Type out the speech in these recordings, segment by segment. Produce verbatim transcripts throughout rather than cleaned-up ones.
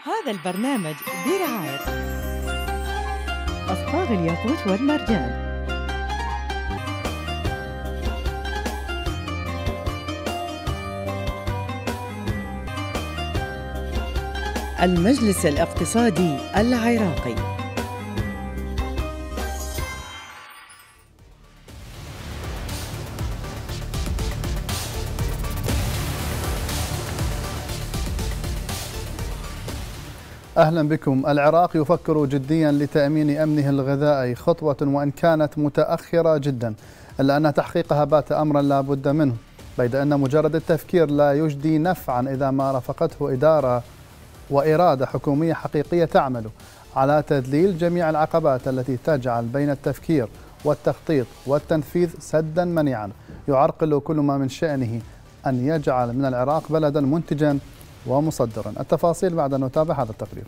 هذا البرنامج برعاية أصباغ الياقوت والمرجان. المجلس الاقتصادي العراقي. أهلا بكم. العراق يفكر جديا لتأمين أمنه الغذائي، خطوة وإن كانت متأخرة جدا إلا أن تحقيقها بات أمرا لا بد منه، بيد أن مجرد التفكير لا يجدي نفعا إذا ما رافقته إدارة وإرادة حكومية حقيقية تعمل على تذليل جميع العقبات التي تجعل بين التفكير والتخطيط والتنفيذ سدا منيعا يعرقل كل ما من شأنه أن يجعل من العراق بلدا منتجا ومصدرا. التفاصيل بعد أن نتابع هذا التقرير.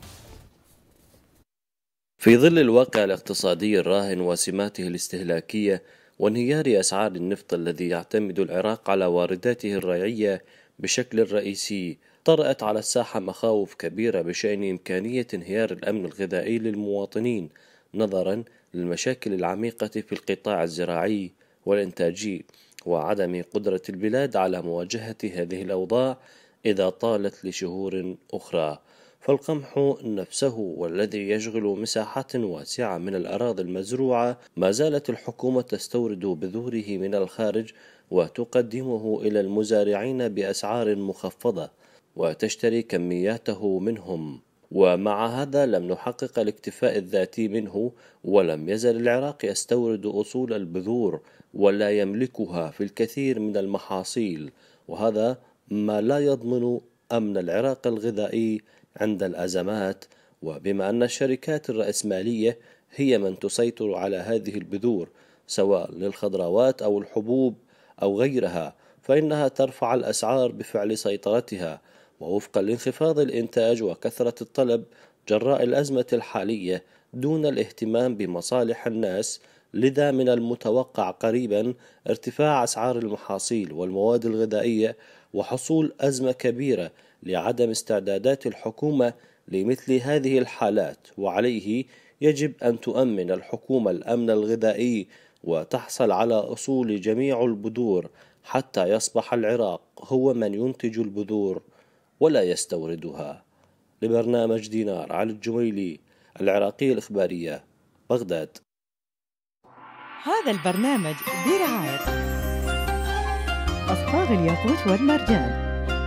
في ظل الواقع الاقتصادي الراهن وسماته الاستهلاكية وانهيار أسعار النفط الذي يعتمد العراق على وارداته الريعية بشكل رئيسي، طرأت على الساحة مخاوف كبيرة بشأن إمكانية انهيار الأمن الغذائي للمواطنين نظرا للمشاكل العميقة في القطاع الزراعي والإنتاجي وعدم قدرة البلاد على مواجهة هذه الأوضاع إذا طالت لشهور أخرى. فالقمح نفسه والذي يشغل مساحات واسعة من الأراضي المزروعة ما زالت الحكومة تستورد بذوره من الخارج وتقدمه إلى المزارعين بأسعار مخفضة وتشتري كمياته منهم، ومع هذا لم نحقق الاكتفاء الذاتي منه، ولم يزل العراق يستورد أصول البذور ولا يملكها في الكثير من المحاصيل، وهذا ما لا يضمن أمن العراق الغذائي عند الأزمات. وبما أن الشركات الرأسمالية هي من تسيطر على هذه البذور سواء للخضروات أو الحبوب أو غيرها، فإنها ترفع الأسعار بفعل سيطرتها ووفق لانخفاض الإنتاج وكثرة الطلب جراء الأزمة الحالية دون الاهتمام بمصالح الناس. لذا من المتوقع قريبا ارتفاع أسعار المحاصيل والمواد الغذائية وحصول أزمة كبيرة لعدم استعدادات الحكومة لمثل هذه الحالات، وعليه يجب أن تؤمن الحكومة الأمن الغذائي وتحصل على أصول جميع البذور حتى يصبح العراق هو من ينتج البذور ولا يستوردها. لبرنامج دينار علي الجميلي، العراقية الإخبارية، بغداد. هذا البرنامج برعاية أصباغ الياقوت والمرجان.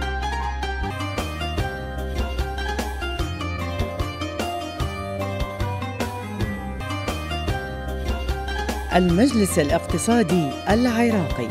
المجلس الاقتصادي العراقي.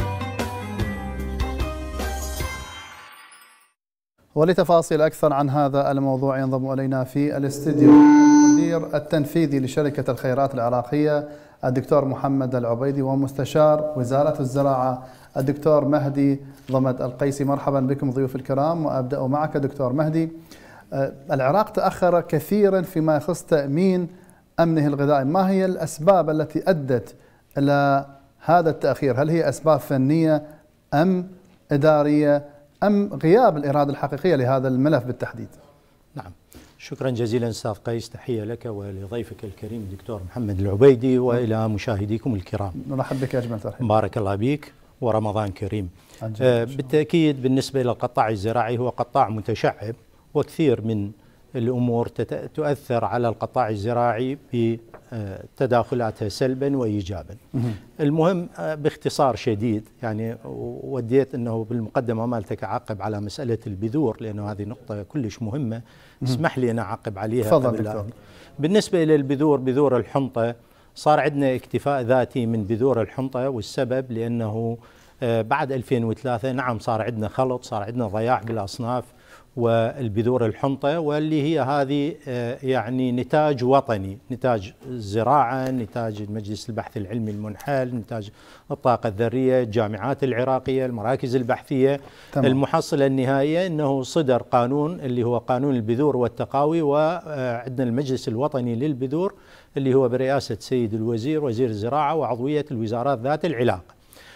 ولتفاصيل أكثر عن هذا الموضوع ينضم إلينا في الاستديو المدير التنفيذي لشركة الخيرات العراقية الدكتور محمد العبيدي ومستشار وزارة الزراعة الدكتور مهدي ضمد القيسي. مرحبا بكم ضيوف الكرام، وأبدأ معك دكتور مهدي. العراق تأخر كثيرا فيما يخص تأمين أمنه الغذائي، ما هي الأسباب التي أدت إلى هذا التأخير؟ هل هي أسباب فنية أم إدارية أم غياب الإرادة الحقيقية لهذا الملف بالتحديد؟ نعم، شكرا جزيلا أستاذ قيس، تحية لك ولضيفك الكريم الدكتور محمد العبيدي وإلى مشاهديكم الكرام. نرحب بك أجمل ترحيب. بارك الله بك ورمضان كريم. آه بالتأكيد بالنسبة إلى القطاع الزراعي هو قطاع متشعب، وكثير من الأمور تؤثر على القطاع الزراعي بتداخلاتها سلبا وإيجابا. المهم باختصار شديد، يعني وديت أنه بالمقدمة مالتك أعقب على مسألة البذور لأنه هذه نقطة كلش مهمة، اسمح لي أن أعقب عليها. تفضل. بالنسبة إلى البذور، بذور الحنطة صار عندنا اكتفاء ذاتي من بذور الحنطة، والسبب لأنه بعد ألفين وثلاثة نعم صار عندنا خلط، صار عندنا ضياع بالأصناف والبذور الحنطة، واللي هي هذه يعني نتاج وطني، نتاج الزراعة، نتاج مجلس البحث العلمي المنحل، نتاج الطاقة الذرية، الجامعات العراقية، المراكز البحثية. تمام. المحصلة النهائية أنه صدر قانون اللي هو قانون البذور والتقاوي، وعندنا المجلس الوطني للبذور اللي هو برئاسة سيد الوزير وزير الزراعة وعضوية الوزارات ذات العلاقة.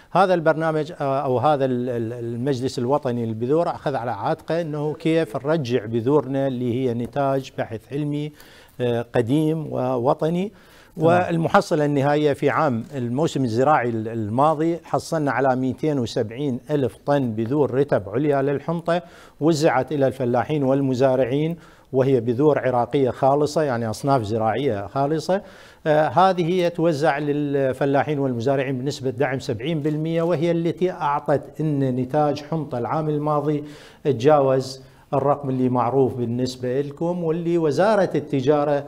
هذا البرنامج أو هذا المجلس الوطني للبذور أخذ على عاتقه أنه كيف نرجع بذورنا اللي هي نتاج بحث علمي قديم ووطني. والمحصلة النهائية في عام الموسم الزراعي الماضي حصلنا على مئتين وسبعين ألف طن بذور رتب عليا للحنطة، وزعت إلى الفلاحين والمزارعين، وهي بذور عراقية خالصة يعني أصناف زراعية خالصة. آه هذه هي توزع للفلاحين والمزارعين بنسبة دعم سبعين بالمئة، وهي التي أعطت أن نتاج حنطة العام الماضي تجاوز الرقم اللي معروف بالنسبة لكم، واللي وزارة التجارة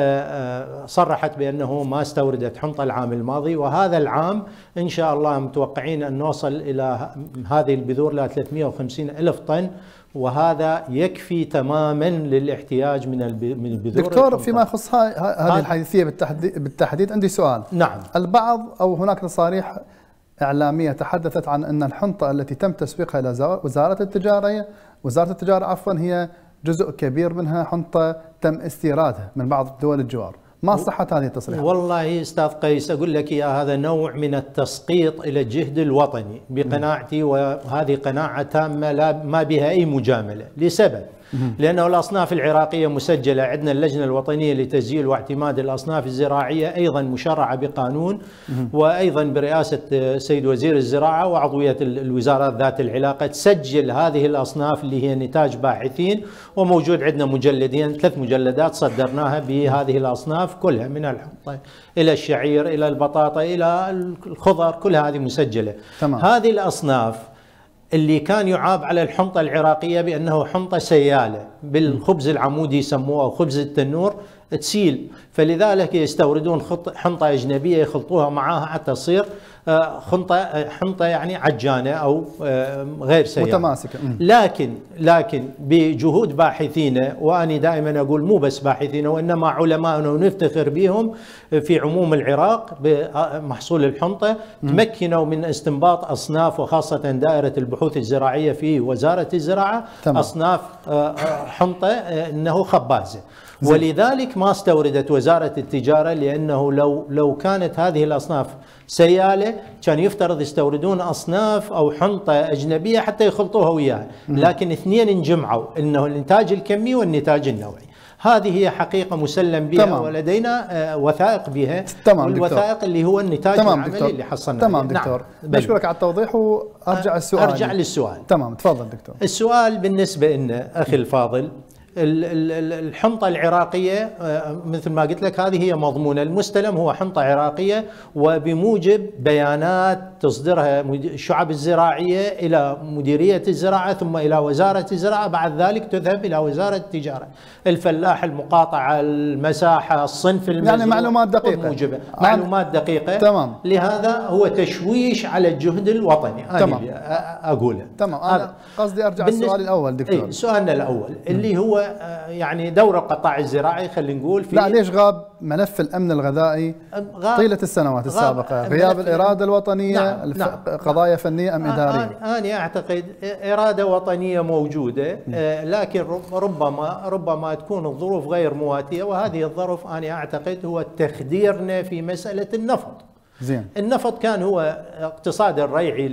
صرحت بأنه ما استوردت حنطة العام الماضي. وهذا العام إن شاء الله متوقعين أن نوصل إلى هذه البذور ل ثلاثمئة وخمسين ألف طن، وهذا يكفي تماما للاحتياج من البذور. دكتور، فيما يخص هذه الحديثية بالتحديد, بالتحديد عندي سؤال. نعم. البعض أو هناك تصاريح إعلامية تحدثت عن أن الحنطة التي تم تسويقها إلى وزارة التجارة وزارة التجارة عفوا هي جزء كبير منها حنطة تم استيرادها من بعض دول الجوار. ما صحة هذه التصريحات؟ والله أستاذ قيس أقول لك يا هذا نوع من التسقيط إلى الجهد الوطني بقناعتي، وهذه قناعة تامة لا ما بها أي مجاملة، لسبب لأنه الأصناف العراقية مسجلة عندنا اللجنة الوطنية لتسجيل واعتماد الأصناف الزراعية، أيضا مشرعة بقانون، وأيضا برئاسة سيد وزير الزراعة وعضوية الوزارات ذات العلاقة تسجل هذه الأصناف اللي هي نتاج باحثين، وموجود عندنا مجلدين ثلاث مجلدات صدرناها بهذه الأصناف كلها، من الحنطة إلى الشعير إلى البطاطا إلى الخضر، كل هذه مسجلة. تمام. هذه الأصناف اللي كان يعاب على الحنطة العراقية بأنه حنطة سيالة، بالخبز العمودي يسموه أو خبز التنور تسيل، فلذلك يستوردون حنطة أجنبية يخلطوها معها حتى تصير حنطة حنطة يعني عجانة أو غير سيالة متماسكة. لكن لكن بجهود باحثين، وأنا دائما أقول مو بس باحثين وإنما علماءنا ونفتخر بهم في عموم العراق بمحصول الحنطة، تمكنوا من استنباط أصناف، وخاصة دائرة البحوث الزراعية في وزارة الزراعة، تمام. أصناف حنطة إنه خبازة. زي. ولذلك ما استوردت وزارة التجارة، لأنه لو لو كانت هذه الأصناف سيالة كان يفترض يستوردون أصناف أو حنطة أجنبية حتى يخلطوها وياها، لكن اثنين انجمعوا، إنه الإنتاج الكمي والنتاج النوعي. هذه هي حقيقة مسلم بها. تمام. ولدينا وثائق بها. تمام. والوثائق دكتور. اللي هو النتاج العملي دكتور. اللي حصلنا. تمام دكتور. نعم. بشكرك على التوضيح، وأرجع السؤال. أرجع للسؤال. تمام تفضل دكتور. السؤال بالنسبة لنا أخي الفاضل، الحنطة العراقية مثل ما قلت لك هذه هي مضمون المستلم، هو حنطة عراقية، وبموجب بيانات تصدرها الشعب الزراعية إلى مديرية الزراعة ثم إلى وزارة الزراعة، بعد ذلك تذهب إلى وزارة التجارة. الفلاح، المقاطعة، المساحة، الصنف المزروع، يعني معلومات دقيقة. موجبة. معلومات دقيقة. تمام. لهذا هو تشويش على الجهد الوطني. تمام. أقوله. تمام. أنا قصدي أرجع السؤال الأول دكتور. ايه سؤالنا الأول اللي هو يعني دور القطاع الزراعي، خلينا نقول في لا ليش غاب ملف الأمن الغذائي طيلة السنوات السابقة؟ غياب الإرادة الوطنية. نعم. نعم. قضايا فنية أم إدارية؟ أنا أعتقد إرادة وطنية موجودة، لكن ربما ربما تكون الظروف غير مواتية، وهذه الظروف أنا أعتقد هو تخديرنا في مسألة النفط. زين. النفط كان هو اقتصاد الريعي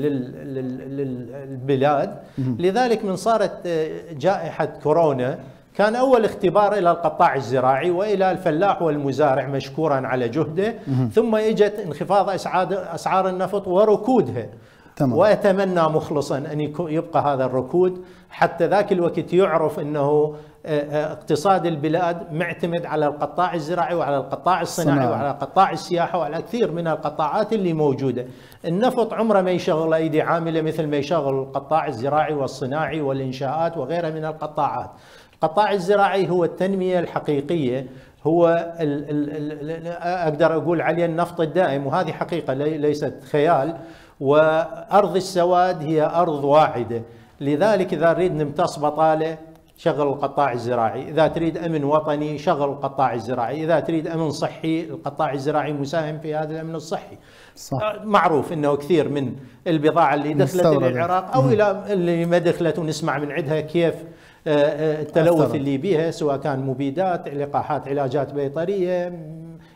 للبلاد، لذلك من صارت جائحة كورونا كان أول اختبار إلى القطاع الزراعي وإلى الفلاح والمزارع مشكورا على جهده، ثم إجت انخفاض أسعار النفط وركودها. تمام. وأتمنى مخلصا أن يبقى هذا الركود حتى ذاك الوقت يعرف أنه اقتصاد البلاد معتمد على القطاع الزراعي وعلى القطاع الصناعي صناعي. وعلى قطاع السياحة وعلى كثير من القطاعات اللي موجودة. النفط عمره ما يشغل أيدي عاملة مثل ما يشغل القطاع الزراعي والصناعي والإنشاءات وغيرها من القطاعات. القطاع الزراعي هو التنمية الحقيقية، هو ال ال ال أقدر أقول عليه النفط الدائم، وهذه حقيقة ليست خيال. وأرض السواد هي أرض واحدة، لذلك إذا نريد نمتص بطالة شغل القطاع الزراعي، إذا تريد أمن وطني شغل القطاع الزراعي، إذا تريد أمن صحي القطاع الزراعي مساهم في هذا الأمن الصحي. صح. معروف أنه كثير من البضاعة اللي دخلت إلى العراق أو إلى اللي ما دخلت ونسمع من عندها كيف التلوث اللي بيها، سواء كان مبيدات، لقاحات، علاجات بيطرية،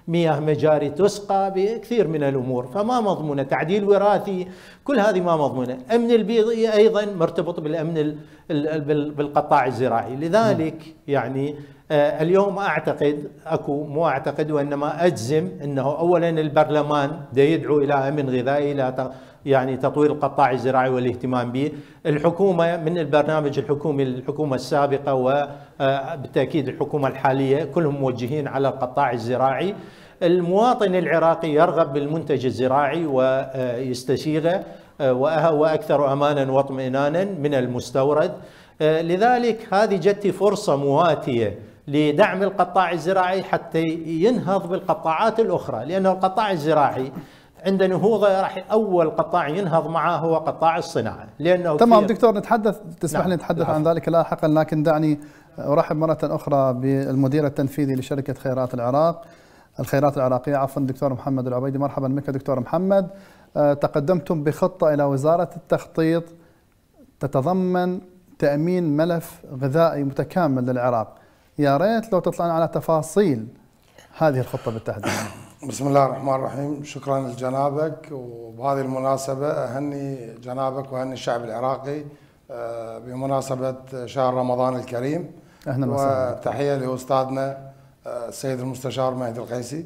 مياه مجاري تسقى، بكثير من الأمور، فما مضمونة. تعديل وراثي، كل هذه ما مضمونة. أمن البيئي أيضا مرتبط بالأمن بالقطاع الزراعي. لذلك يعني اليوم أعتقد أكو مو أعتقد وإنما أجزم أنه أولا البرلمان دا يدعو إلى أمن غذائي، إلى يعني تطوير القطاع الزراعي والاهتمام به. الحكومة من البرنامج الحكومي الحكومة السابقة وبالتأكيد الحكومة الحالية كلهم موجهين على القطاع الزراعي. المواطن العراقي يرغب بالمنتج الزراعي ويستسيغه وأكثر أمانا واطمئنانا من المستورد. لذلك هذه جت فرصة مواتية لدعم القطاع الزراعي حتى ينهض بالقطاعات الأخرى، لأنه القطاع الزراعي عند نهوضه راح أول قطاع ينهض معه هو قطاع الصناعة. لأنه تمام دكتور، نتحدث تسمح لي نعم. نتحدث نعم. عن ذلك لاحقا، لكن دعني أرحب مرة أخرى بالمدير التنفيذي لشركة خيرات العراق الخيرات العراقية عفوا دكتور محمد العبيدي. مرحبا بك دكتور محمد. تقدمتم بخطة إلى وزارة التخطيط تتضمن تأمين ملف غذائي متكامل للعراق، يا ريت لو تطلعنا على تفاصيل هذه الخطة بالتحديد. بسم الله الرحمن الرحيم. شكرا لجنابك، وبهذه المناسبة أهني جنابك وأهني الشعب العراقي بمناسبة شهر رمضان الكريم. أهلا وسهلا. وتحية لأستاذنا السيد المستشار مهدي القيسي.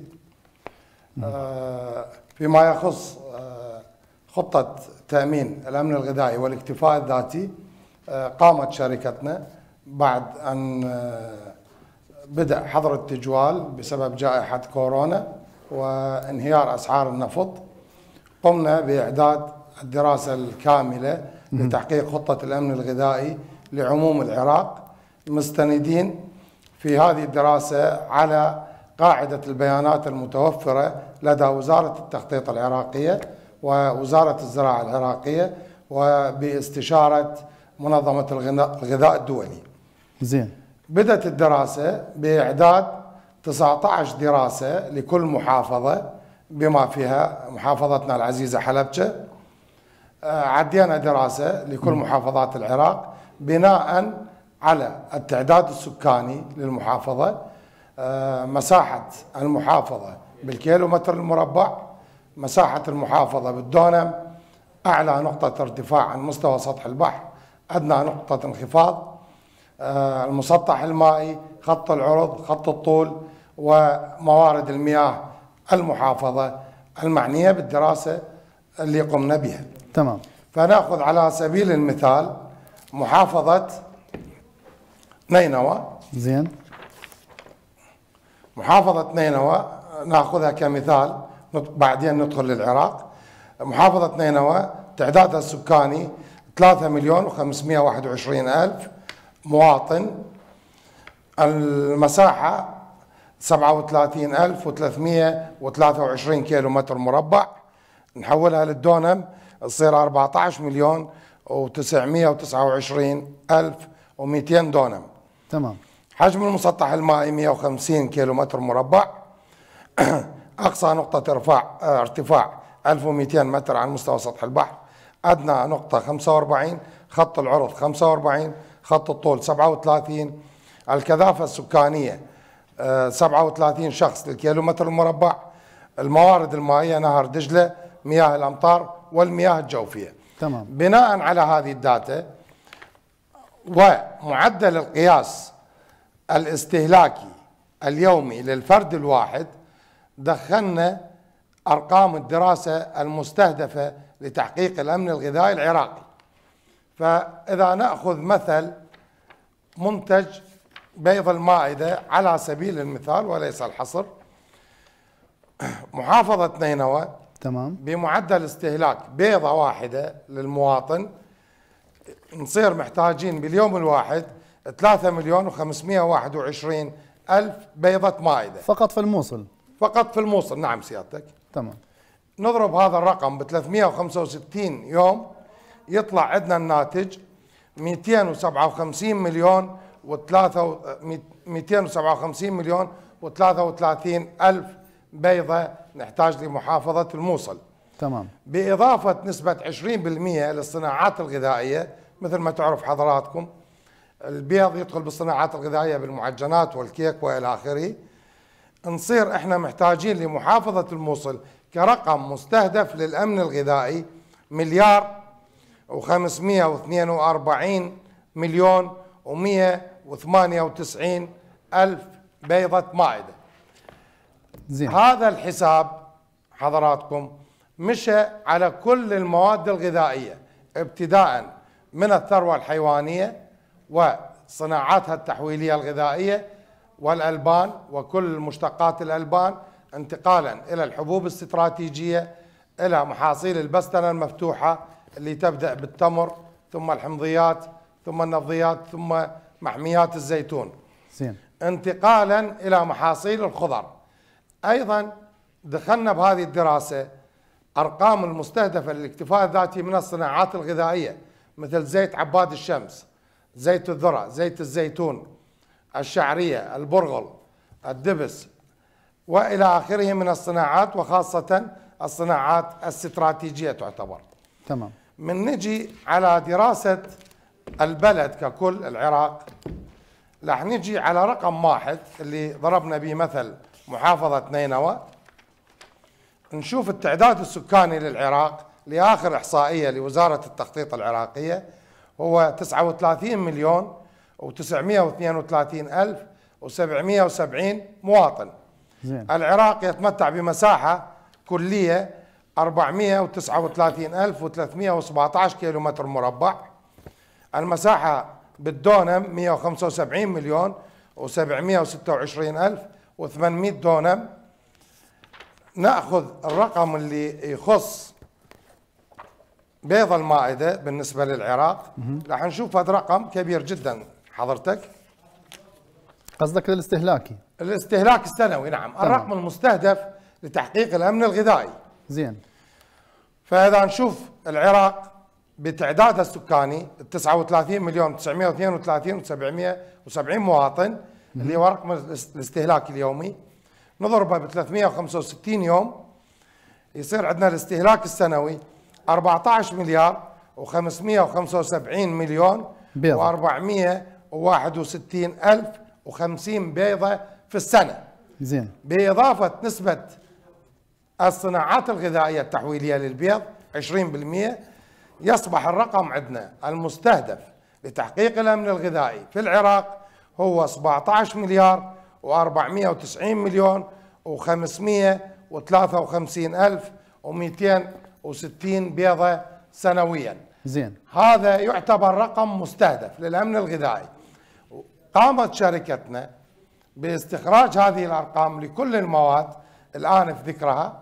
فيما يخص خطة تأمين الأمن الغذائي والاكتفاء الذاتي، قامت شركتنا بعد أن بدأ حظر التجوال بسبب جائحة كورونا وانهيار أسعار النفط، قمنا بإعداد الدراسة الكاملة لتحقيق خطة الأمن الغذائي لعموم العراق، مستندين في هذه الدراسة على قاعدة البيانات المتوفرة لدى وزارة التخطيط العراقية ووزارة الزراعة العراقية وباستشارة منظمة الغذاء الدولي. زين. بدأت الدراسة بإعداد تسعة عشر دراسة لكل محافظة بما فيها محافظتنا العزيزة حلبجة. عدينا دراسة لكل محافظات العراق بناء على التعداد السكاني للمحافظة، مساحة المحافظة بالكيلومتر المربع، مساحة المحافظة بالدونم، أعلى نقطة ارتفاع عن مستوى سطح البحر، أدنى نقطة انخفاض، المسطح المائي، خط العرض، خط الطول، وموارد المياه المحافظة المعنية بالدراسة اللي قمنا بها. تمام. فنأخذ على سبيل المثال محافظة نينوى. زين. محافظة نينوى نأخذها كمثال، بعدين ندخل للعراق. محافظة نينوى تعدادها السكاني ثلاثة مليون وخمسمئة وواحد وعشرين ألف مواطن، المساحة سبعة وثلاثين ألف وثلاثمئة وثلاثة وعشرين كيلو متر مربع، نحولها للدونم تصير أربعة عشر مليون وتسعمئة وتسعة وعشرين ألف ومئتين دونم. تمام. حجم المسطح المائي مئة وخمسين كيلو متر مربع، أقصى نقطة ارتفاع ارتفاع ألف ومئتين متر عن مستوى سطح البحر، أدنى نقطة خمسة وأربعين، خط العرض خمسة وأربعين، خط الطول سبعة وثلاثين، الكثافة السكانية سبعة وثلاثين شخص للكيلومتر المربع، الموارد المائية نهر دجلة، مياه الأمطار والمياه الجوفية. تمام. بناء على هذه الداتا ومعدل القياس الاستهلاكي اليومي للفرد الواحد، دخلنا أرقام الدراسة المستهدفة لتحقيق الأمن الغذائي العراقي. فإذا نأخذ مثل منتج بيض المائدة على سبيل المثال وليس الحصر، محافظة نينوى تمام بمعدل استهلاك بيضة واحدة للمواطن نصير محتاجين باليوم الواحد ثلاثة مليون وخمسمئة وواحد وعشرين ألف بيضة مائدة فقط في الموصل. فقط في الموصل. نعم سيادتك. تمام. نضرب هذا الرقم ب ثلاثمئة وخمسة وستين يوم، يطلع عندنا الناتج مئتين وسبعة وخمسين مليون وثلاثة مئتين وسبعة وخمسين مليون وثلاثة وثلاثين ألف بيضة نحتاج لمحافظة الموصل. تمام. بإضافة نسبة عشرين بالمئة للصناعات الغذائية، مثل ما تعرف حضراتكم البيض يدخل بالصناعات الغذائية بالمعجنات والكيك وإلى آخره. نصير احنا محتاجين لمحافظة الموصل كرقم مستهدف للأمن الغذائي مليار وخمسمئة واثنين وأربعين مليون ومئة وثمانية وتسعين ألف بيضة مائدة. زين. هذا الحساب حضراتكم مشى على كل المواد الغذائية ابتداء من الثروة الحيوانية وصناعاتها التحويلية الغذائية والألبان وكل مشتقات الألبان، انتقالا إلى الحبوب الاستراتيجية، إلى محاصيل البستنة المفتوحة اللي تبدأ بالتمر ثم الحمضيات ثم النفضيات ثم محميات الزيتون. زين. انتقالا إلى محاصيل الخضر. أيضا دخلنا بهذه الدراسة أرقام المستهدفة للاكتفاء الذاتي من الصناعات الغذائية مثل زيت عباد الشمس، زيت الذرة، زيت الزيتون، الشعرية، البرغل، الدبس وإلى آخره من الصناعات، وخاصة الصناعات الاستراتيجية تعتبر. تمام. من نجي على دراسة البلد ككل العراق، راح نجي على رقم واحد اللي ضربنا به مثل محافظة نينوى. نشوف التعداد السكاني للعراق لآخر إحصائية لوزارة التخطيط العراقية هو تسعة وثلاثين مليون وتسعمئة واثنين وثلاثين ألف وسبعمئة وسبعين مواطن. زين. العراق يتمتع بمساحة كلية أربعمئة وتسعة وثلاثين ألف وثلاثمئة وسبعة عشر كيلومتر مربع. المساحة بالدونم مئة وخمسة وسبعين مليون وسبعمئة وستة وعشرين ألف وثمانمئة دونم. نأخذ الرقم اللي يخص بيض المائدة بالنسبة للعراق، راح نشوف هذا رقم كبير جدا حضرتك. قصدك الاستهلاكي؟ الاستهلاك السنوي، نعم. طبعا. الرقم المستهدف لتحقيق الأمن الغذائي. زين. فإذا نشوف العراق بتعدادها السكاني تسعة وثلاثين مليون تسعمئة واثنين وثلاثين وسبعمئة وسبعين مواطن اللي هو رقم الاستهلاك اليومي، نضربه ب ثلاثمئة وخمسة وستين يوم، يصير عندنا الاستهلاك السنوي أربعة عشر مليار وخمسمئة وخمسة وسبعين مليون وأربعمئة وواحد وستين ألف وخمسين بيضة في السنة. زين. بإضافة نسبة الصناعات الغذائية التحويلية للبيض عشرين بالمئة، يصبح الرقم عندنا المستهدف لتحقيق الأمن الغذائي في العراق هو سبعة عشر مليار وأربعمئة وتسعين مليون وخمسمئة وثلاثة وخمسين ألف ومئتين وستين بيضة سنويا. زين. هذا يعتبر رقم مستهدف للأمن الغذائي. قامت شركتنا باستخراج هذه الأرقام لكل المواد الآن في ذكرها،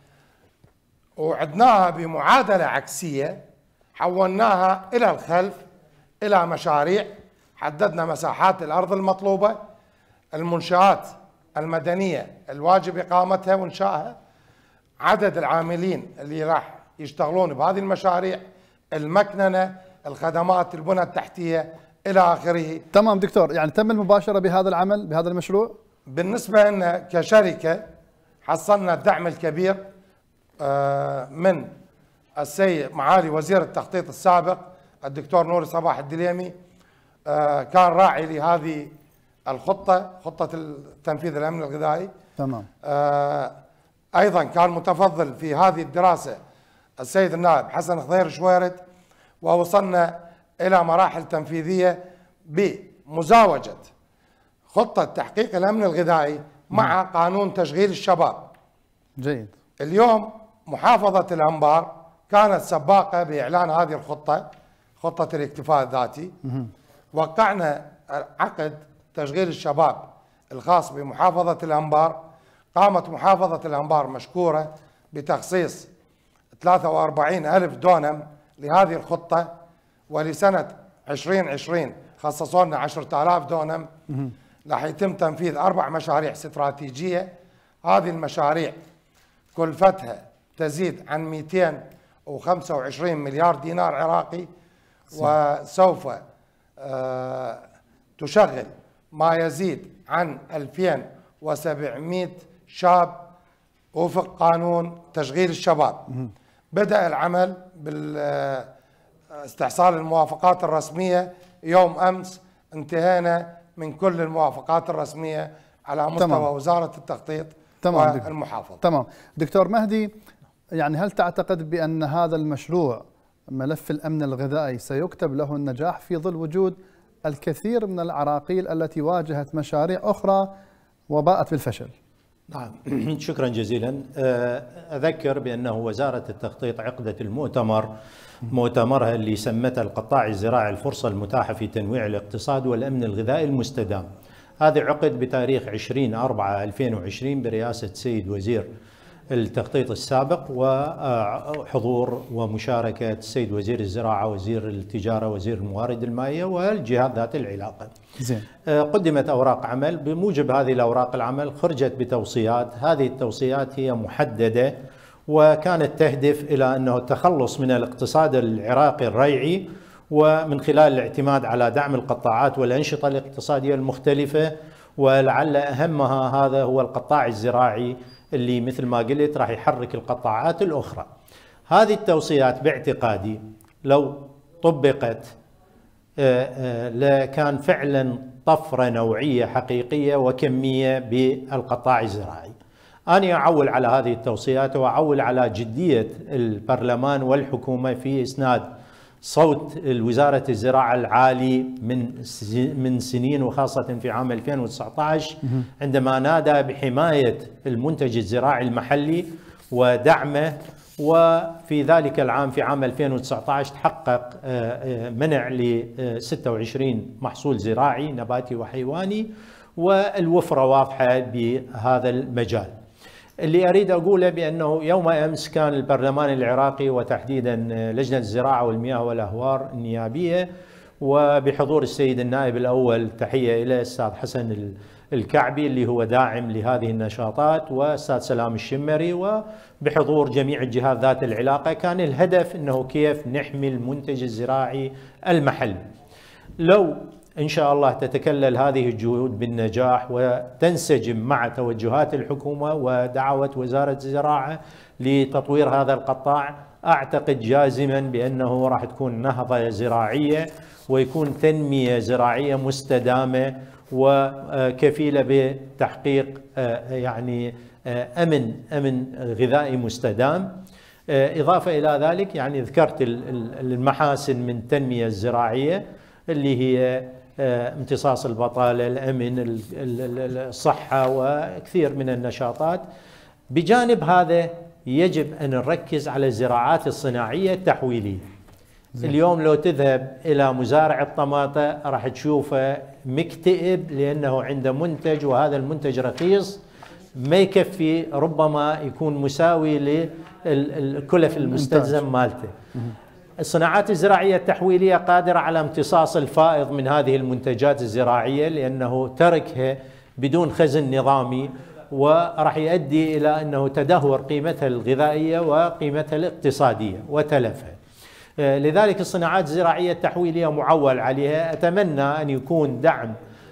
وعدناها بمعادلة عكسية، حولناها إلى الخلف إلى مشاريع، حددنا مساحات الأرض المطلوبة، المنشآت المدنية الواجب إقامتها وإنشائها، عدد العاملين اللي راح يشتغلون بهذه المشاريع، المكننة، الخدمات، البنى التحتية إلى آخره. تمام دكتور، يعني تم المباشرة بهذا العمل بهذا المشروع؟ بالنسبة لنا كشركة حصلنا الدعم الكبير من السيد معالي وزير التخطيط السابق الدكتور نور صباح الدليمي، كان راعي لهذه الخطة، خطة تنفيذ الأمن الغذائي. تمام. أيضا كان متفضل في هذه الدراسة السيد النائب حسن خضير شويرد، ووصلنا إلى مراحل تنفيذية بمزاوجة خطة تحقيق الأمن الغذائي مع قانون تشغيل الشباب. جيد. اليوم محافظة الأنبار كانت سباقة بإعلان هذه الخطة، خطة الاكتفاء الذاتي. وقعنا عقد تشغيل الشباب الخاص بمحافظة الأنبار. قامت محافظة الأنبار مشكورة بتخصيص ثلاثة وأربعين ألف دونم لهذه الخطة، ولسنة عشرين عشرين خصصوا لنا عشرة آلاف دونم. راح يتم تنفيذ أربع مشاريع استراتيجية. هذه المشاريع كلفتها تزيد عن مئتين وخمسة وعشرين مليار دينار عراقي، وسوف آه تشغل ما يزيد عن ألفين وسبعمئة شاب وفق قانون تشغيل الشباب. بدأ العمل باستحصال الموافقات الرسمية يوم أمس، انتهينا من كل الموافقات الرسمية على مستوى تمام. وزارة التخطيط تمام والمحافظة. تمام دكتور مهدي، يعني هل تعتقد بأن هذا المشروع ملف الأمن الغذائي سيكتب له النجاح في ظل وجود الكثير من العراقيل التي واجهت مشاريع أخرى وباءت بالفشل؟ نعم شكرا جزيلا. أذكر بأنه وزارة التخطيط عقدت المؤتمر مؤتمرها اللي سمته القطاع الزراعي الفرصة المتاحة في تنويع الاقتصاد والأمن الغذائي المستدام. هذا عقد بتاريخ عشرين أربعة ألفين وعشرين برئاسة سيد وزير التخطيط السابق وحضور ومشاركة السيد وزير الزراعة، وزير التجارة، وزير الموارد المائية والجهات ذات العلاقة. زين. قدمت أوراق عمل، بموجب هذه الأوراق العمل خرجت بتوصيات. هذه التوصيات هي محددة وكانت تهدف إلى أنه التخلص من الاقتصاد العراقي الريعي، ومن خلال الاعتماد على دعم القطاعات والأنشطة الاقتصادية المختلفة، ولعل أهمها هذا هو القطاع الزراعي اللي مثل ما قلت راح يحرك القطاعات الأخرى. هذه التوصيات باعتقادي لو طبقت لكان فعلا طفرة نوعية حقيقية وكمية بالقطاع الزراعي. أنا أعول على هذه التوصيات وأعول على جدية البرلمان والحكومة في إسناد صوت وزارة الزراعة العالي من من سنين، وخاصة في عام ألفين وتسعة عشر عندما نادى بحماية المنتج الزراعي المحلي ودعمه. وفي ذلك العام في عام ألفين وتسعة عشر تحقق منع ل ستة وعشرين محصول زراعي نباتي وحيواني، والوفرة واضحة بهذا المجال. اللي أريد أقوله بأنه يوم أمس كان البرلمان العراقي وتحديدا لجنة الزراعة والمياه والأهوار النيابية وبحضور السيد النائب الأول، تحية إلى الأستاذ حسن الكعبي اللي هو داعم لهذه النشاطات، والأستاذ سلام الشمري، وبحضور جميع الجهات ذات العلاقة. كان الهدف أنه كيف نحمي المنتج الزراعي المحلي. لو إن شاء الله تتكلل هذه الجهود بالنجاح وتنسجم مع توجهات الحكومة ودعوة وزارة الزراعة لتطوير هذا القطاع، أعتقد جازما بأنه راح تكون نهضة زراعية ويكون تنمية زراعية مستدامة وكفيلة بتحقيق يعني أمن أمن غذائي مستدام. إضافة إلى ذلك يعني ذكرت المحاسن من التنمية الزراعية اللي هي امتصاص البطالة، الأمن، الصحة، وكثير من النشاطات. بجانب هذا يجب أن نركز على الزراعات الصناعية التحويلية. اليوم لو تذهب إلى مزارع الطماطة راح تشوفه مكتئب لأنه عنده منتج، وهذا المنتج رخيص ما يكفي، ربما يكون مساوي للكلف المستلزم مالته. الصناعات الزراعية التحويلية قادرة على امتصاص الفائض من هذه المنتجات الزراعية لأنه تركها بدون خزن نظامي، وراح يؤدي إلى أنه تدهور قيمتها الغذائية وقيمتها الاقتصادية وتلفها. لذلك الصناعات الزراعية التحويلية معول عليها. أتمنى أن يكون دعم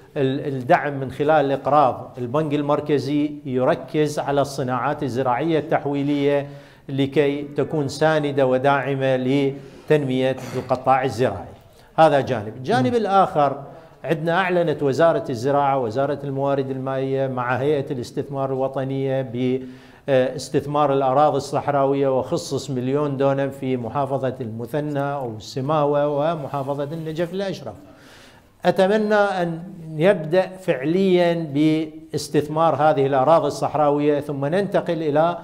الدعم من خلال الإقراض، البنك المركزي يركز على الصناعات الزراعية التحويلية لكي تكون ساندة وداعمة لتنمية القطاع الزراعي. هذا جانب. الجانب الآخر عندنا أعلنت وزارة الزراعة وزارة الموارد المائية مع هيئة الاستثمار الوطنية باستثمار الأراضي الصحراوية، وخصص مليون دونم في محافظة المثنى أو السماوة ومحافظة النجف الأشرف. أتمنى أن يبدأ فعليا باستثمار هذه الأراضي الصحراوية، ثم ننتقل إلى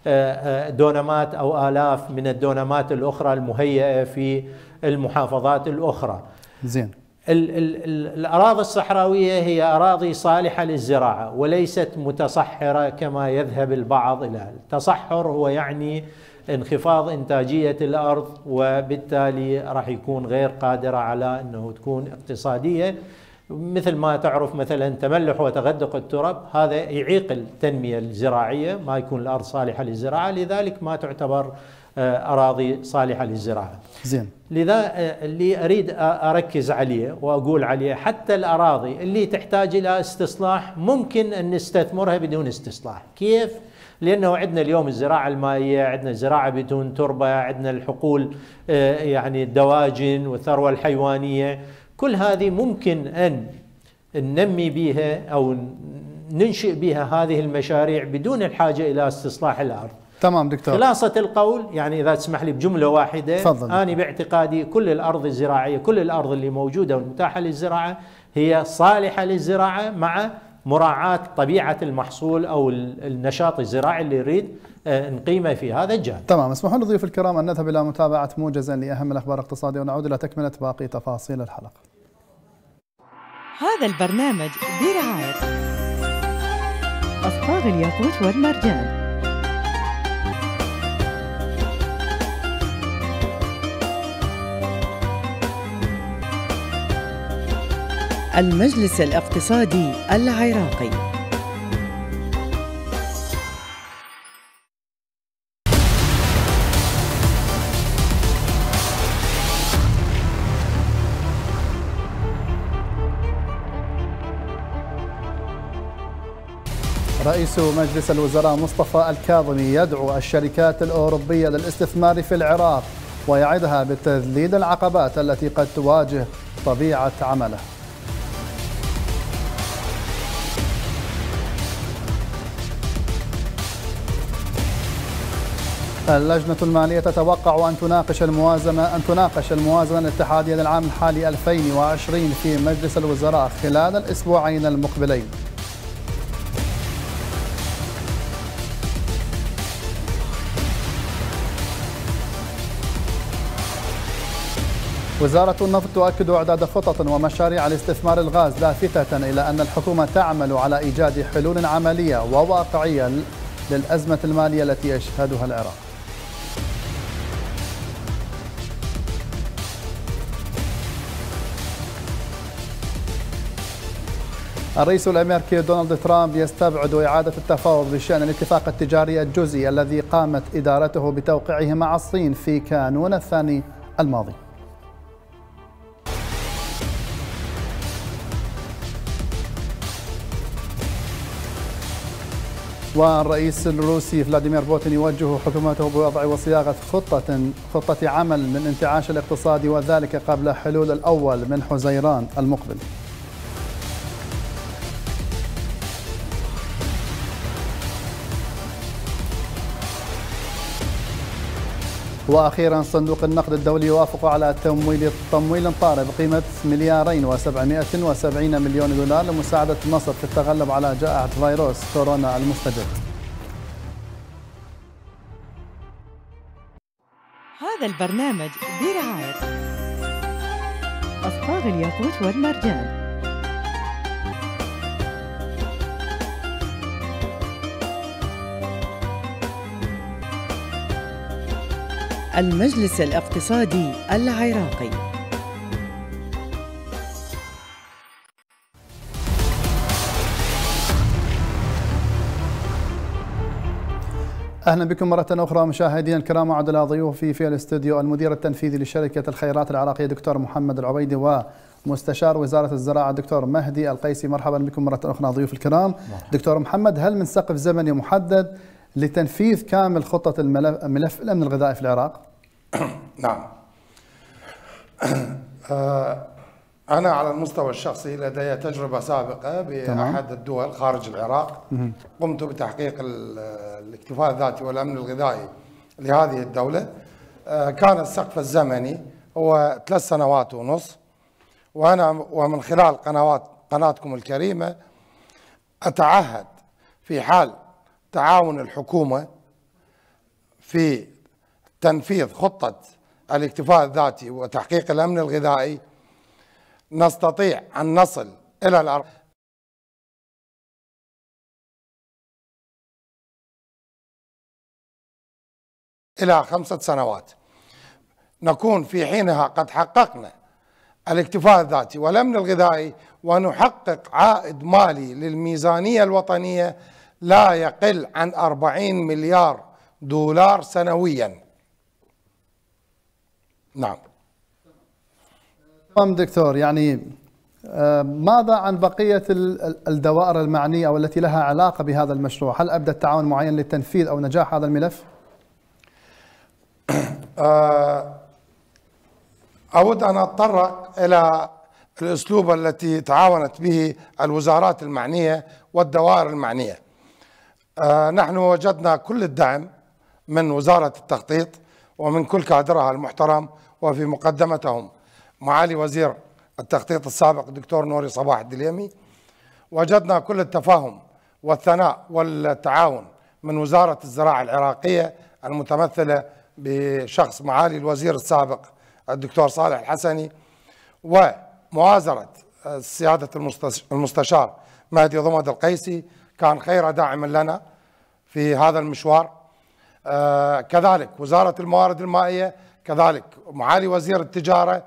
دونمات أو آلاف من الدونمات الأخرى المهيئة في المحافظات الأخرى. زين. ال ال ال الأراضي الصحراوية هي أراضي صالحة للزراعة وليست متصحرة كما يذهب البعض إلى التصحر. هو يعني انخفاض إنتاجية الأرض، وبالتالي راح يكون غير قادرة على أنه تكون اقتصادية. مثل ما تعرف مثلا تملح وتغدق التراب، هذا يعيق التنمية الزراعية، ما يكون الأرض صالحة للزراعة، لذلك ما تعتبر أراضي صالحة للزراعة. زين. لذا اللي أريد أركز عليه وأقول عليه، حتى الأراضي اللي تحتاج إلى استصلاح ممكن أن نستثمرها بدون استصلاح. كيف؟ لأنه عندنا اليوم الزراعة المائية، عندنا الزراعة بدون تربة، عندنا الحقول يعني الدواجن والثروة الحيوانية، كل هذه ممكن أن ننمي بها أو ننشئ بها هذه المشاريع بدون الحاجة إلى استصلاح الأرض. تمام دكتور. خلاصة القول يعني إذا تسمح لي بجملة واحدة، تفضل. أنا باعتقادي كل الأرض الزراعية، كل الأرض اللي موجودة والمتاحة للزراعة هي صالحة للزراعة مع مراعاة طبيعة المحصول أو النشاط الزراعي اللي نريد نقيمه في هذا الجانب. تمام. اسمحوا لي ضيوف الكرام أن نذهب إلى متابعة موجز لأهم الأخبار الاقتصادية ونعود إلى تكملة باقي تفاصيل الحلقة. هذا البرنامج برعاية أصباغ الياقوت والمرجان، المجلس الاقتصادي العراقي. رئيس مجلس الوزراء مصطفى الكاظمي يدعو الشركات الأوروبية للاستثمار في العراق ويعدها بتذليل العقبات التي قد تواجه طبيعة عمله. اللجنة المالية تتوقع أن تناقش الموازنة أن تناقش الموازنة الاتحادية للعام الحالي ألفين وعشرين في مجلس الوزراء خلال الأسبوعين المقبلين. وزارة النفط تؤكد إعداد خطط ومشاريع لاستثمار الغاز، لافتة إلى أن الحكومة تعمل على إيجاد حلول عملية وواقعية للأزمة المالية التي يشهدها العراق. الرئيس الأمريكي دونالد ترامب يستبعد إعادة التفاوض بشأن الاتفاق التجاري الجزئي الذي قامت إدارته بتوقيعه مع الصين في كانون الثاني الماضي. والرئيس الروسي فلاديمير بوتين يوجه حكومته بوضع وصياغة خطة خطة عمل للانتعاش الاقتصادي وذلك قبل حلول الأول من حزيران المقبل. وأخيرا صندوق النقد الدولي يوافق على تمويل تمويل طارئ بقيمة مليارين وسبعمائة وسبعين مليون دولار لمساعدة مصر في التغلب على جائحة فيروس كورونا المستجد. هذا البرنامج برعاية أصباغ الياقوت والمرجان، المجلس الاقتصادي العراقي. أهلا بكم مرة أخرى مشاهدينا الكرام. أعود إلى ضيوفي في الاستوديو المدير التنفيذي لشركة الخيرات العراقية دكتور محمد العبيدي ومستشار وزارة الزراعة دكتور مهدي القيسي. مرحبا بكم مرة أخرى ضيوف الكرام. دكتور محمد، هل من سقف زمني محدد لتنفيذ كامل خطة الملف ملف الأمن الغذائي في العراق؟ نعم. أنا على المستوى الشخصي لدي تجربة سابقة بأحد الدول خارج العراق. قمت بتحقيق الاكتفاء الذاتي والأمن الغذائي لهذه الدولة. كان السقف الزمني هو ثلاث سنوات ونص، وأنا ومن خلال قنوات قناتكم الكريمة أتعهد في حال تعاون الحكومة في تنفيذ خطة الاكتفاء الذاتي وتحقيق الأمن الغذائي نستطيع أن نصل إلى الأرقام إلى خمسة سنوات، نكون في حينها قد حققنا الاكتفاء الذاتي والأمن الغذائي ونحقق عائد مالي للميزانية الوطنية لا يقل عن أربعين مليار دولار سنويا. نعم. تمام دكتور، يعني ماذا عن بقية الدوائر المعنية أو التي لها علاقة بهذا المشروع؟ هل أبدأ تعاون معين للتنفيذ أو نجاح هذا الملف؟ أود أن أتطرق إلى الأسلوب التي تعاونت به الوزارات المعنية والدوائر المعنية. آه نحن وجدنا كل الدعم من وزارة التخطيط ومن كل كادرها المحترم، وفي مقدمتهم معالي وزير التخطيط السابق الدكتور نوري صباح الدليمي. وجدنا كل التفاهم والثناء والتعاون من وزارة الزراعة العراقية المتمثلة بشخص معالي الوزير السابق الدكتور صالح الحسني، ومؤازرة سيادة المستشار مهدي ضمد القيسي كان خير داعم لنا في هذا المشوار. آه كذلك وزارة الموارد المائية، كذلك معالي وزير التجارة.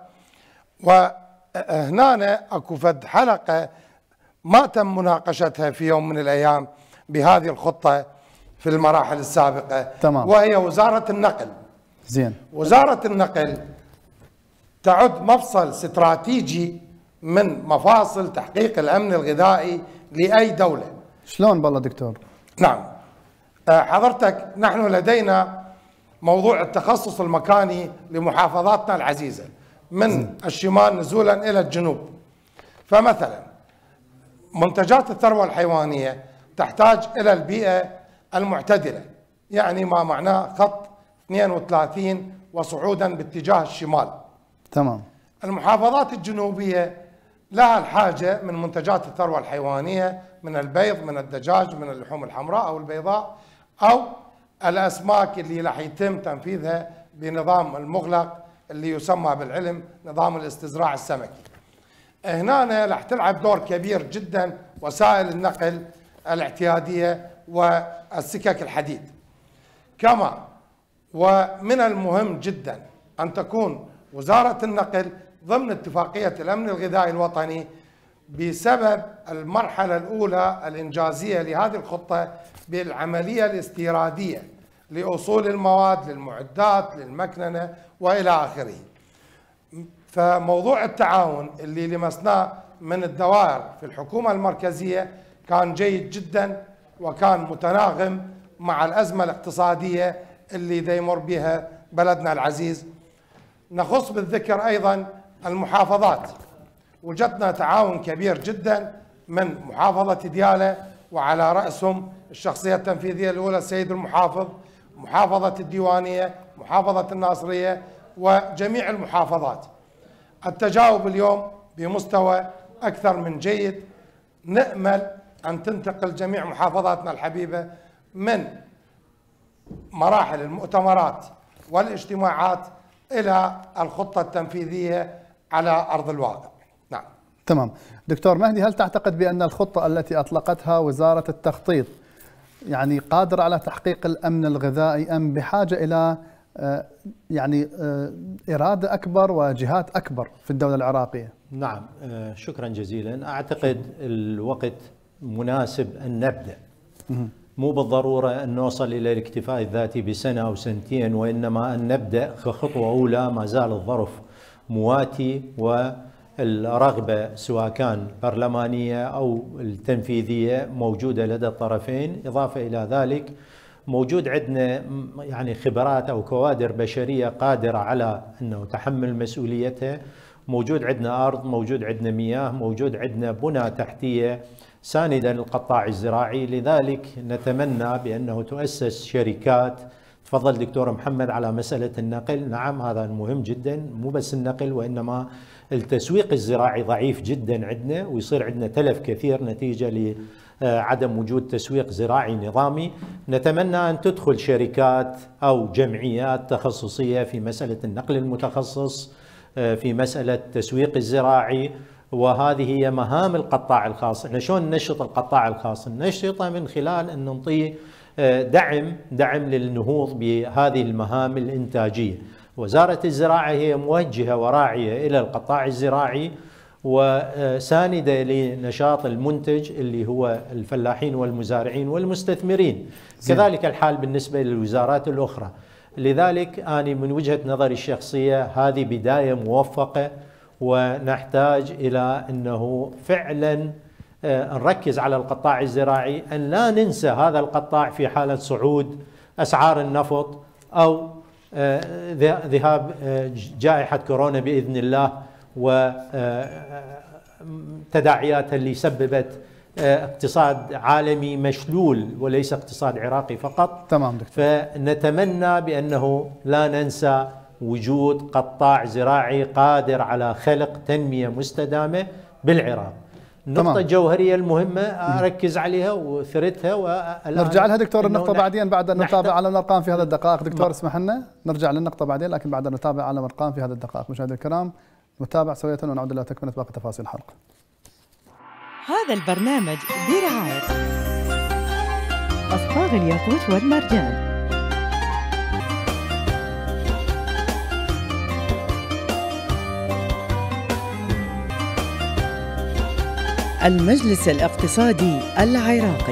وهنا اكو فد حلقة ما تم مناقشتها في يوم من الأيام بهذه الخطة في المراحل السابقة، تمام. وهي وزارة النقل. زين. وزارة النقل تعد مفصل استراتيجي من مفاصل تحقيق الأمن الغذائي لأي دولة. شلون بالله دكتور؟ نعم حضرتك، نحن لدينا موضوع التخصص المكاني لمحافظاتنا العزيزة من الشمال نزولا إلى الجنوب. فمثلا منتجات الثروة الحيوانية تحتاج إلى البيئة المعتدلة، يعني ما معناه خط اثنين وثلاثين وصعودا باتجاه الشمال. تمام. المحافظات الجنوبية لها الحاجة من منتجات الثروة الحيوانية، من البيض، من الدجاج، من اللحوم الحمراء أو البيضاء، أو الأسماك اللي راح يتم تنفيذها بنظام المغلق اللي يسمى بالعلم نظام الاستزراع السمكي. هنا راح تلعب دور كبير جدا وسائل النقل الاعتيادية والسكك الحديد. كما ومن المهم جدا أن تكون وزارة النقل ضمن اتفاقية الأمن الغذائي الوطني بسبب المرحلة الأولى الإنجازية لهذه الخطة بالعملية الاستيرادية لأصول المواد للمعدات للمكننة وإلى آخره. فموضوع التعاون اللي لمسناه من الدوائر في الحكومة المركزية كان جيد جدا، وكان متناغم مع الأزمة الاقتصادية اللي دا يمر بها بلدنا العزيز. نخص بالذكر أيضا المحافظات، وجدنا تعاون كبير جدا من محافظة ديالى وعلى رأسهم الشخصية التنفيذية الأولى السيد المحافظ، محافظة الديوانية، محافظة الناصرية، وجميع المحافظات. التجاوب اليوم بمستوى أكثر من جيد. نأمل أن تنتقل جميع محافظاتنا الحبيبة من مراحل المؤتمرات والاجتماعات إلى الخطة التنفيذية على أرض الواقع. نعم. تمام. دكتور مهدي، هل تعتقد بأن الخطة التي أطلقتها وزارة التخطيط يعني قادرة على تحقيق الأمن الغذائي، أم بحاجة إلى يعني إرادة أكبر وجهات أكبر في الدولة العراقية؟ نعم، شكرا جزيلا. أعتقد الوقت مناسب أن نبدأ، مو بالضرورة أن نوصل إلى الاكتفاء الذاتي بسنة أو سنتين، وإنما أن نبدأ كخطوة أولى. ما زال الظرف مواتي، والرغبة سواء كان برلمانية أو التنفيذية موجودة لدى الطرفين. إضافة إلى ذلك موجود عندنا يعني خبرات أو كوادر بشرية قادرة على أنه تحمل مسؤوليتها. موجود عندنا أرض، موجود عندنا مياه، موجود عندنا بنى تحتية ساندة للقطاع الزراعي. لذلك نتمنى بأنه تؤسس شركات. تفضل دكتور محمد على مسألة النقل. نعم، هذا مهم جدا، مو بس النقل وإنما التسويق الزراعي ضعيف جدا عندنا، ويصير عندنا تلف كثير نتيجة لعدم وجود تسويق زراعي نظامي. نتمنى أن تدخل شركات أو جمعيات تخصصية في مسألة النقل المتخصص، في مسألة التسويق الزراعي، وهذه هي مهام القطاع الخاص. احنا شلون ننشط القطاع الخاص؟ ننشطه من خلال أن نعطيه دعم دعم للنهوض بهذه المهام الإنتاجية. وزارة الزراعة هي موجهة وراعية إلى القطاع الزراعي وساندة لنشاط المنتج اللي هو الفلاحين والمزارعين والمستثمرين. زي. كذلك الحال بالنسبة للوزارات الأخرى. لذلك أنا من وجهة نظري الشخصية هذه بداية موفقة، ونحتاج إلى أنه فعلا نركز على القطاع الزراعي، أن لا ننسى هذا القطاع في حالة صعود أسعار النفط أو ذهاب جائحة كورونا بإذن الله، وتداعياتها اللي سببت اقتصاد عالمي مشلول وليس اقتصاد عراقي فقط. تمام دكتور. فنتمنى بأنه لا ننسى وجود قطاع زراعي قادر على خلق تنمية مستدامة بالعراق. النقطة الجوهرية المهمة أركز عليها وثرتها والآن نرجع لها دكتور النقطة بعدين بعد أن نتابع على الأرقام في هذا الدقائق. دكتور اسمح لنا نرجع للنقطة بعدين، لكن بعد أن نتابع على الأرقام في هذا الدقائق. مشاهدينا الكرام نتابع سوية ونعود إلى تكملة باقي تفاصيل الحلقة. هذا البرنامج برعاية أصباغ الياقوت والمرجان. المجلس الاقتصادي العراقي.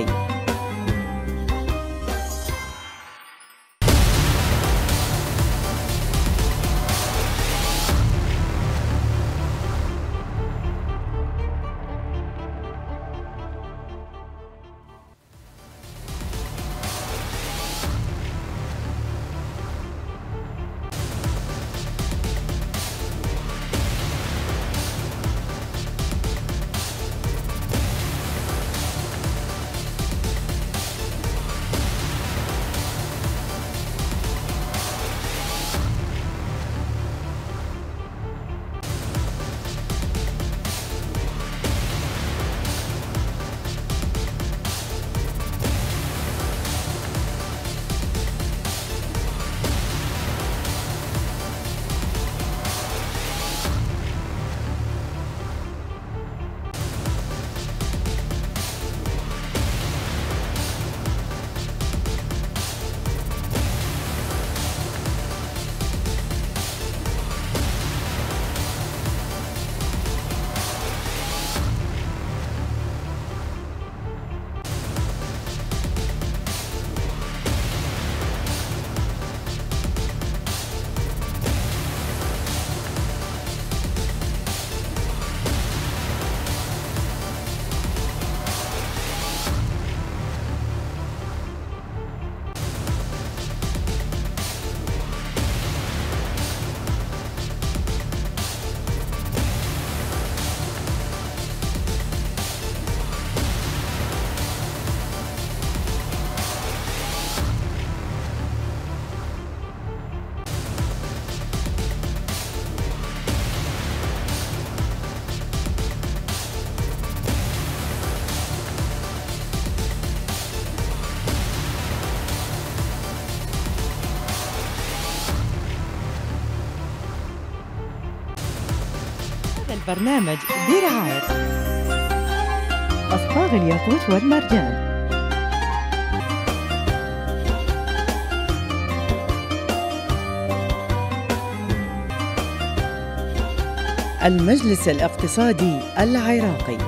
البرنامج برعاية أصباغ الياقوت والمرجان. المجلس الاقتصادي العراقي.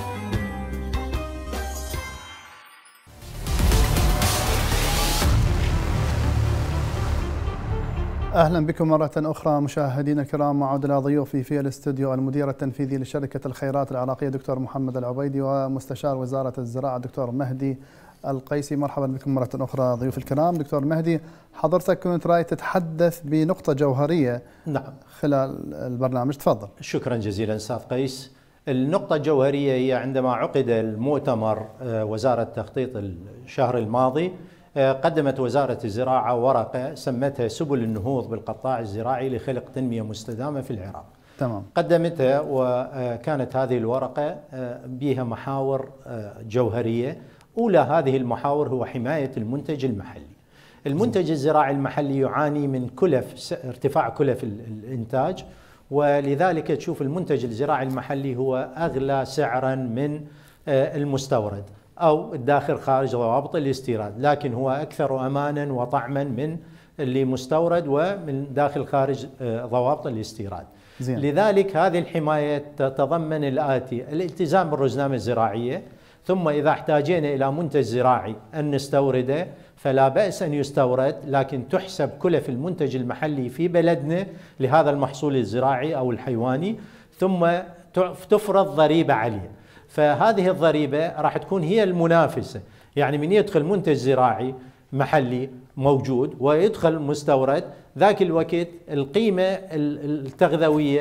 أهلا بكم مرة أخرى مشاهدينا الكرام. معود إلى ضيوفي في الاستوديو المدير التنفيذي لشركة الخيرات العراقية دكتور محمد العبيدي ومستشار وزارة الزراعة دكتور مهدي القيسي. مرحبا بكم مرة أخرى ضيوف الكرام. دكتور مهدي، حضرتك كنت راي تتحدث بنقطة جوهرية نعم خلال البرنامج، تفضل. شكرا جزيلا أستاذ قيس. النقطة الجوهرية هي عندما عقد المؤتمر وزارة التخطيط الشهر الماضي، قدمت وزارة الزراعة ورقة سمتها سبل النهوض بالقطاع الزراعي لخلق تنمية مستدامة في العراق. تمام. قدمتها وكانت هذه الورقة بها محاور جوهرية. أولى هذه المحاور هو حماية المنتج المحلي. المنتج الزراعي المحلي يعاني من كلف ارتفاع كلف الإنتاج، ولذلك تشوف المنتج الزراعي المحلي هو أغلى سعرا من المستورد أو الداخل خارج ضوابط الاستيراد، لكن هو أكثر أمانا وطعما من اللي مستورد ومن داخل خارج ضوابط الاستيراد. زين. لذلك هذه الحماية تتضمن الآتي: الالتزام بالرزنامة الزراعية، ثم إذا احتاجينا إلى منتج زراعي أن نستورده فلا بأس أن يستورد، لكن تحسب كلف المنتج المحلي في بلدنا لهذا المحصول الزراعي أو الحيواني، ثم تفرض ضريبة عليه. فهذه الضريبة راح تكون هي المنافسة، يعني من يدخل منتج زراعي محلي موجود ويدخل مستورد، ذاك الوقت القيمة التغذوية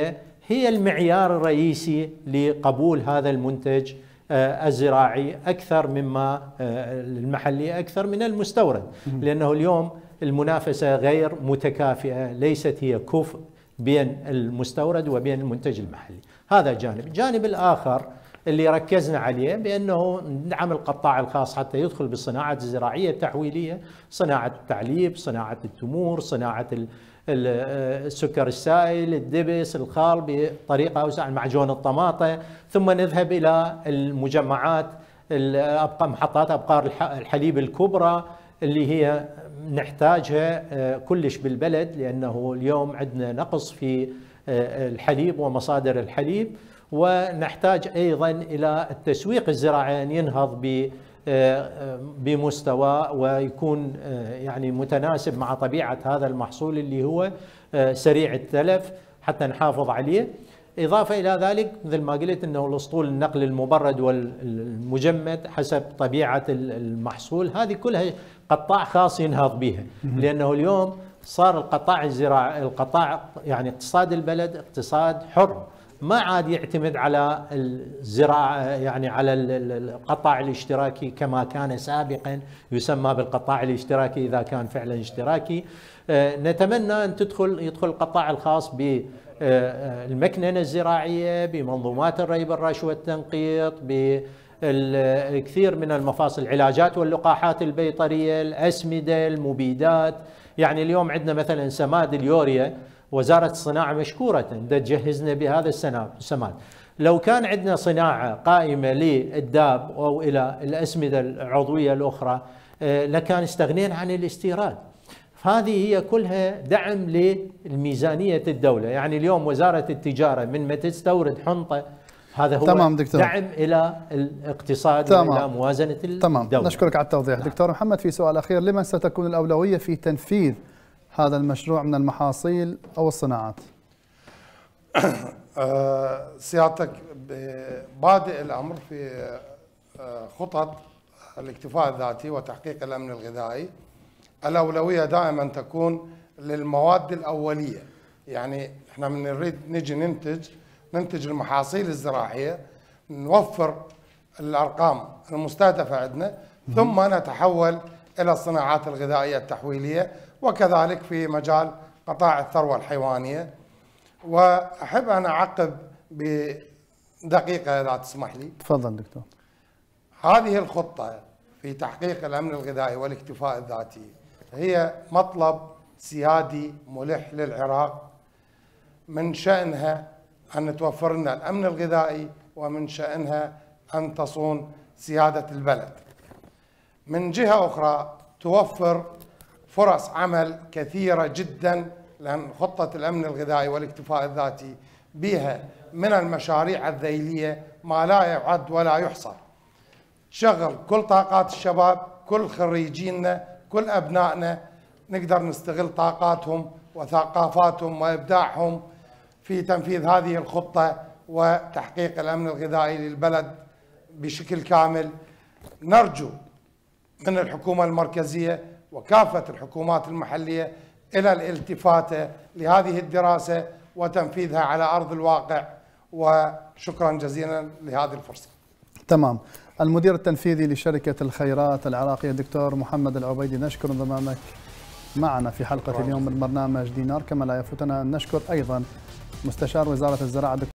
هي المعيار الرئيسي لقبول هذا المنتج الزراعي أكثر مما المحلي، أكثر من المستورد، لأنه اليوم المنافسة غير متكافئة، ليست هي كفء بين المستورد وبين المنتج المحلي. هذا جانب. الجانب الآخر اللي ركزنا عليه بأنه ندعم القطاع الخاص حتى يدخل بالصناعة الزراعية التحويلية، صناعة التعليب، صناعة التمور، صناعة السكر السائل، الدبس، الخال بطريقة أوسع، معجون الطماطة، ثم نذهب إلى المجمعات الأبقار، محطات أبقار الحليب الكبرى اللي هي نحتاجها كلش بالبلد، لأنه اليوم عندنا نقص في الحليب ومصادر الحليب، ونحتاج أيضا إلى التسويق الزراعي أن ينهض بمستوى ويكون يعني متناسب مع طبيعة هذا المحصول اللي هو سريع التلف حتى نحافظ عليه. إضافة إلى ذلك مثل ما قلت أنه الأسطول النقل المبرد والمجمد حسب طبيعة المحصول، هذه كلها قطاع خاص ينهض بها، لأنه اليوم صار القطاع الزراعي القطاع يعني اقتصاد البلد اقتصاد حر، ما عاد يعتمد على الزراعة يعني على القطاع الاشتراكي كما كان سابقا يسمى بالقطاع الاشتراكي إذا كان فعلا اشتراكي. نتمنى أن تدخل يدخل القطاع الخاص بالمكننة الزراعية، بمنظومات الري بالرش والتنقيط، بالكثير من المفاصل، العلاجات واللقاحات البيطرية، الأسمدة، المبيدات. يعني اليوم عندنا مثلا سماد اليوريا، وزارة الصناعة مشكورة دا تجهزنا بهذا السماد. لو كان عندنا صناعة قائمة للداب أو إلى الأسمدة العضوية الأخرى لكان استغنينا عن الاستيراد. هذه هي كلها دعم للميزانية الدولة. يعني اليوم وزارة التجارة من ما تستورد حنطة، هذا هو تمام دكتور. دعم إلى الاقتصاد تمام. وإلى موازنة الدولة. تمام، نشكرك على التوضيح. نعم. دكتور محمد، في سؤال أخير، لمن ستكون الأولوية في تنفيذ هذا المشروع من المحاصيل أو الصناعات؟ سيادتك بادئ الأمر في خطط الاكتفاء الذاتي وتحقيق الأمن الغذائي. الأولوية دائما تكون للمواد الأولية، يعني احنا من نريد نجي ننتج ننتج المحاصيل الزراعية، نوفر الأرقام المستهدفة عندنا، ثم نتحول إلى الصناعات الغذائية التحويلية، وكذلك في مجال قطاع الثروة الحيوانية. وأحب أن أعقب بدقيقة إذا تسمح لي. تفضل دكتور. هذه الخطة في تحقيق الأمن الغذائي والاكتفاء الذاتي هي مطلب سيادي ملح للعراق، من شأنها أن توفر لنا الأمن الغذائي، ومن شأنها أن تصون سيادة البلد. من جهة أخرى توفر فرص عمل كثيرة جدا، لأن خطة الأمن الغذائي والاكتفاء الذاتي بها من المشاريع الذيلية ما لا يعد ولا يحصى. شغل كل طاقات الشباب، كل خريجينا، كل أبنائنا، نقدر نستغل طاقاتهم وثقافاتهم وإبداعهم في تنفيذ هذه الخطة وتحقيق الأمن الغذائي للبلد بشكل كامل. نرجو من الحكومة المركزية وكافة الحكومات المحلية إلى الالتفات لهذه الدراسة وتنفيذها على أرض الواقع، وشكرا جزيلا لهذه الفرصة. تمام. المدير التنفيذي لشركة الخيرات العراقية الدكتور محمد العبيدي، نشكر انضمامك معنا في حلقة اليوم من برنامج دينار. كما لا يفوتنا أن نشكر أيضا مستشار وزارة الزراعة